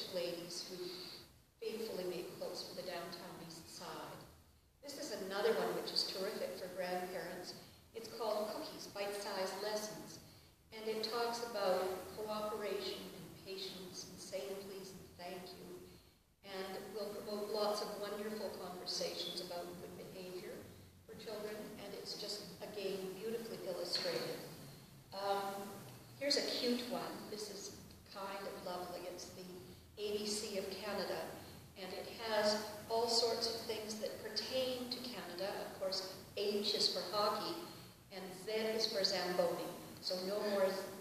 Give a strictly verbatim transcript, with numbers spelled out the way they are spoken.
ladies who faithfully make clothes for the downtown east side. This is another one which is terrific for grandparents. It's called Cookies, Bite-Sized Lessons, and it talks about cooperation and patience and saying please and thank you, and will promote lots of wonderful conversations about good behavior for children, and it's just, again, beautifully illustrated. Um, here's a cute one. This is kind of lovely. It's the A B C of Canada, and it has all sorts of things that pertain to Canada. Of course, H is for hockey, and Z is for Zamboni. So no more